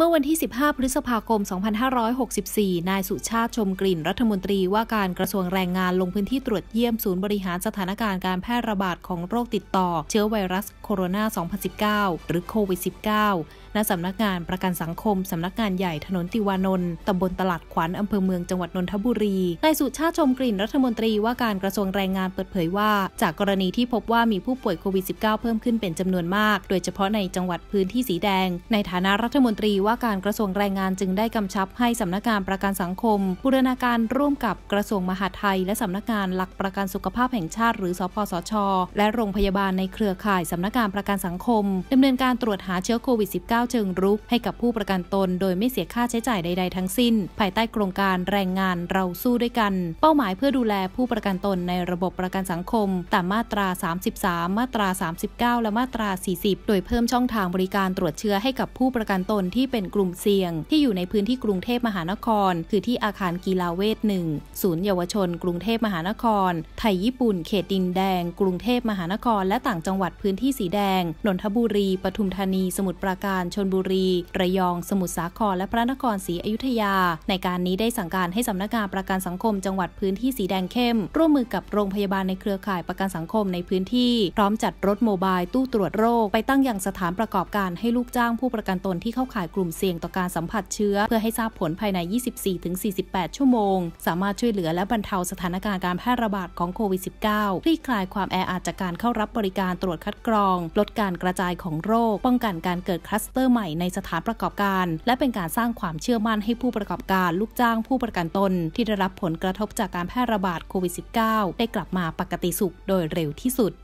เมื่อวันที่ 15 พฤษภาคม 2564 นายสุชาติ ชมกลิ่น รัฐมนตรีว่าการกระทรวงแรงงานลงพื้นที่ตรวจเยี่ยมศูนย์บริหารสถานการณ์การแพร่ระบาดของโรคติดต่อเชื้อไวรัสโคโรนา 2019 หรือโควิด -19 ณ สำนักงานประกันสังคมสำนักงานใหญ่ถนนติวานนท์ตำบลตลาดขวัญอำเภอเมืองจังหวัดนนทบุรีนายสุชาติ ชมกลิ่น รัฐมนตรีว่าการกระทรวงแรงงานเปิดเผยว่าจากกรณีที่พบว่ามีผู้ป่วยโควิด -19 เพิ่มขึ้นเป็นจำนวนมากโดยเฉพาะในจังหวัดพื้นที่สีแดงในฐานะรัฐมนตรีว่าการกระทรวงแรงงานจึงได้กำชับให้สำนักงานประกันสังคมบูรณาการร่วมกับกระทรวงมหาดไทยและสำนักงานหลักประกันสุขภาพแห่งชาติหรือสปสช.และโรงพยาบาลในเครือข่ายสำนักงานประกันสังคมดำเนินการตรวจหาเชื้อโควิด -19 เชิงรุกให้กับผู้ประกันตนโดยไม่เสียค่าใช้จ่ายใดๆทั้งสิ้นภายใต้โครงการแรงงานเราสู้ด้วยกันเป้าหมายเพื่อดูแลผู้ประกันตนในระบบประกันสังคมตามมาตรา 33 มาตรา 39 และมาตรา 40 โดยเพิ่มช่องทางบริการตรวจเชื้อให้กับผู้ประกันตนที่เป็นกลุ่มเสี่ยงที่อยู่ในพื้นที่กรุงเทพมหานครคือที่อาคารกีฬาเวท 1 ศูนย์เยาวชนกรุงเทพมหานครไทยญี่ปุ่นเขตดินแดงกรุงเทพมหานครและต่างจังหวัดพื้นที่สีแดงนนทบุรีปทุมธานีสมุทรปราการชลบุรีระยองสมุทรสาครและพระนครศรีอยุธยาในการนี้ได้สั่งการให้สำนักงานประกันสังคมจังหวัดพื้นที่สีแดงเข้มร่วมมือกับโรงพยาบาลในเครือข่ายประกันสังคมในพื้นที่พร้อมจัดรถโมบายตู้ตรวจโรคไปตั้งยังสถานประกอบการให้ลูกจ้างผู้ประกันตนที่เข้าข่ายกลุ่มเสี่ยงต่อการสัมผัสเชื้อเพื่อให้ทราบผลภายใน 24-48 ชั่วโมงสามารถช่วยเหลือและบรรเทาสถานการณ์การแพร่ระบาดของโควิด -19 คลี่คลายความแออัดจากการเข้ารับบริการตรวจคัดกรองลดการกระจายของโรคป้องกันการเกิดคลัสเตอร์ใหม่ในสถานประกอบการและเป็นการสร้างความเชื่อมั่นให้ผู้ประกอบการลูกจ้างผู้ประกันตนที่ได้รับผลกระทบจากการแพร่ระบาดโควิด -19 ได้กลับมาปกติสุขโดยเร็วที่สุด